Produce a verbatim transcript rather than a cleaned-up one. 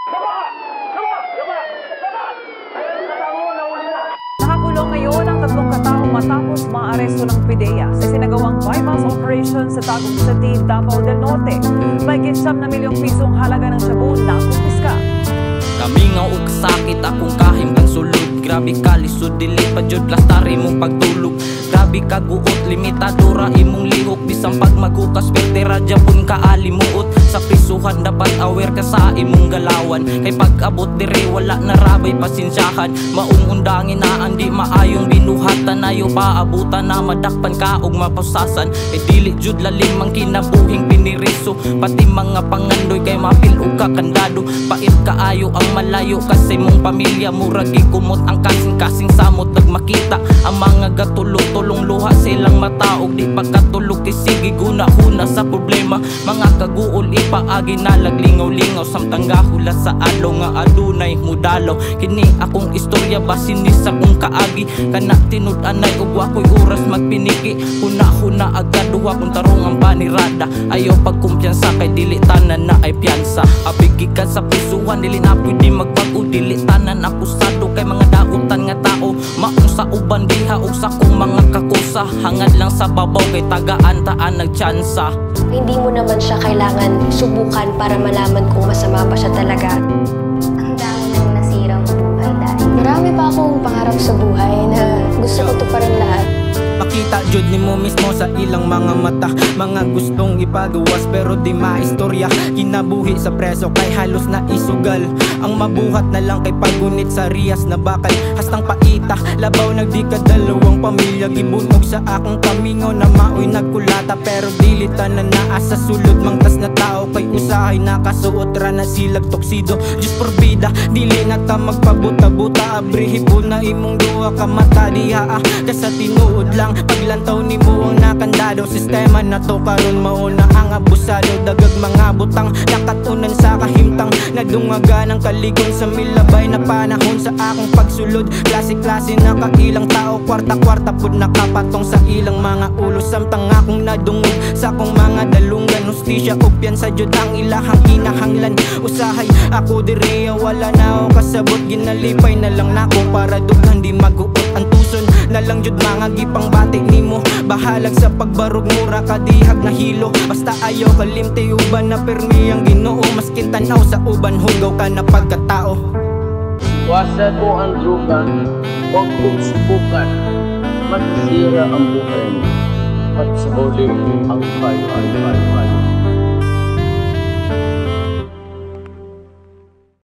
Nakakulong ngayon ang tatlong katao matapos maaresto ng P D E A sa sinagawang bypass operation sa Tagum City, Davao del Norte. May siyam na milyong pisong halaga ng shabu na kumpiska. Kami nga og sakit akong kahim kang sulod. Grabe ka lisod dili pa jud plastari mong pagtulog. Grabe ka guot limitadora imong lihok. Bisang pag maghukas pwede ra Japon ka alimuot. Sa prisuhan dapat aware ka sa imong galawan. Kay pag abot dire wala na rabay pasensyahan. Maong undangin na andi maayong binuhatan. Ayo paabutan na madakpan ka og mapusasan. Kay dili jud lalim ang kinabuhing piniriso. Pati mga pangandoy kay mapil og ka kandado. Pait kaayo ang malayo kasi mong pamilya murag gikumot ang kasing-kasing samot nagmakita ang mga gatulog-tulong luha silang mataog di pagkatulog kay sige guna-huna sa problema mga kaguol ipaagi nalag lingaw-lingaw samtang gahula sa alo nga adunay mudalaw kini akong istorya basin ni sa kong kaagi kana tinud-anay ug wakoy oras magpiniki huna-huna agad duha kung tarong ang panirada ayaw pagkumpiyansa kay dili tanan na ay piyansa abigi ka sa pisuhan dili na pwede magbago dili tanan akusado kay mga dautan nga tao maong sa uban diha og sa kong mga kakusa hangad lang sa babaw kay tagaan taan nagtsansa. Hindi mo naman siya kailangan subukan para malaman kung masama ba siya talaga. Ang dami nang nasirang buhay dahil Marami pa akong pangarap sa buhay na gusto ko tuparin lahat. Pakita jud ni mo mismo sa ilang mga mata mga gustong ipagawas pero di maistorya kinabuhi sa preso kay halos na isugal ang mabuhat na lang kay pagunit sa riyas na bakal hastang paita labaw nagdi kadalawang pamilya gibunog sa akong kamingaw na maoy nagkulata pero dili tanan naa sa sulod mangtas na tao kay usahay nakasuot ra na silag toksido just for bida dili na ta magpabuta-buta abrihipo na imong duha ka mata diha ah kasa tinuod lang paglantaw ni mo ang nakandado sistema na to karon mao na ang abusado dagag mga butang nakatunan sa kahimtang nadungaga ng kaligon sa milabay na panahon sa akong pagsulod klase-klase na kailang tao kwarta-kwarta pud nakapatong sa ilang mga ulo samtang akong nadungog sa akong mga dalungan hustisya upyan sa jud ang ilahang kinahanglan usahay ako diri wala na ako kasabot ginalipay na lang nako para dughan di maguot ang tuson na lang jud mga gipang bati nimo bahalag sa pagbarog mura kadihag na hilo basta ayaw kalimti uban na permi ang Ginoo maskin tanaw sa uban hugaw ka na pagkatao Wasan mo ang drugan huwag kong subukan masisira ang buhay mo at sa huli ang kayo ay kayo kayo